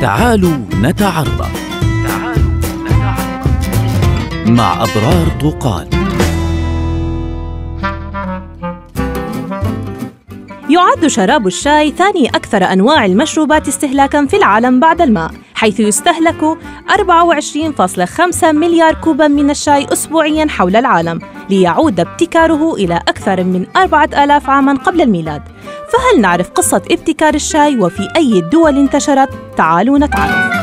تعالوا نتعرف مع أبرار طوقان. يعد شراب الشاي ثاني أكثر أنواع المشروبات استهلاكاً في العالم بعد الماء، حيث يستهلك 24.5 مليار كوباً من الشاي أسبوعياً حول العالم، ليعود ابتكاره إلى أكثر من 4000 عاماً قبل الميلاد. فهل نعرف قصة ابتكار الشاي وفي أي الدول انتشرت؟ تعالوا نتعرف.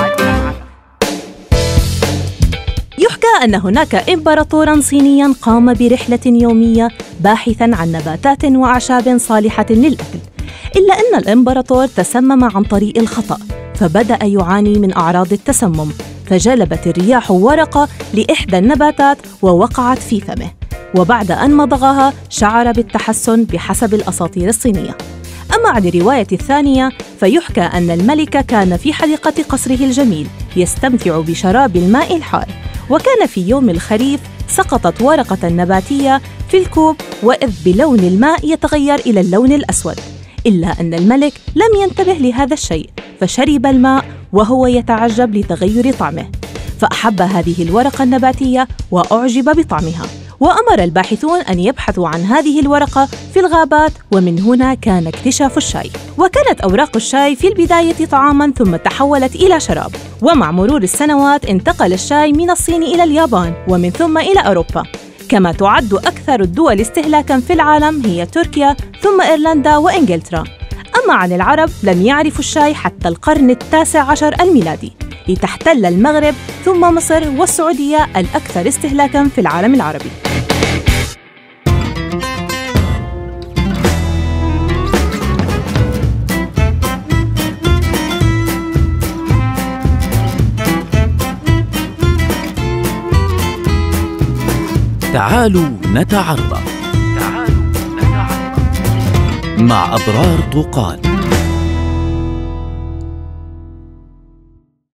يحكى أن هناك إمبراطوراً صينياً قام برحلة يومية باحثاً عن نباتات وأعشاب صالحة للأكل، إلا أن الإمبراطور تسمم عن طريق الخطأ، فبدأ يعاني من أعراض التسمم، فجلبت الرياح ورقة لإحدى النباتات ووقعت في فمه، وبعد أن مضغها شعر بالتحسن بحسب الأساطير الصينية. أما عن الرواية الثانية فيحكى أن الملك كان في حديقة قصره الجميل يستمتع بشراب الماء الحار، وكان في يوم الخريف سقطت ورقة نباتية في الكوب، وإذ بلون الماء يتغير إلى اللون الأسود، إلا أن الملك لم ينتبه لهذا الشيء، فشرب الماء وهو يتعجب لتغير طعمه، فأحب هذه الورقة النباتية وأعجب بطعمها، وأمر الباحثون أن يبحثوا عن هذه الورقة في الغابات، ومن هنا كان اكتشاف الشاي. وكانت أوراق الشاي في البداية طعاماً ثم تحولت إلى شراب، ومع مرور السنوات انتقل الشاي من الصين إلى اليابان ومن ثم إلى أوروبا. كما تعد أكثر الدول استهلاكاً في العالم هي تركيا ثم إيرلندا وإنجلترا. أما عن العرب لم يعرفوا الشاي حتى القرن ال19 الميلادي، لتحتل المغرب ثم مصر والسعودية الأكثر استهلاكاً في العالم العربي. تعالوا نتعرف مع أبرار طوقان.